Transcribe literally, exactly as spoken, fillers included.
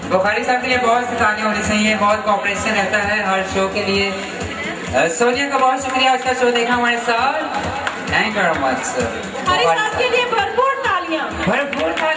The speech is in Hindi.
बुखारी साहब के लिए बहुत सी तालियां होनी चाहिए, बहुत कॉपरेशन रहता है हर शो के लिए। सोनिया का बहुत शुक्रिया, आज का शो देखा हमारे साथ। Thank you very much. Bukhari साहब के लिए भरपूर तालियां। भरपूर तालियां।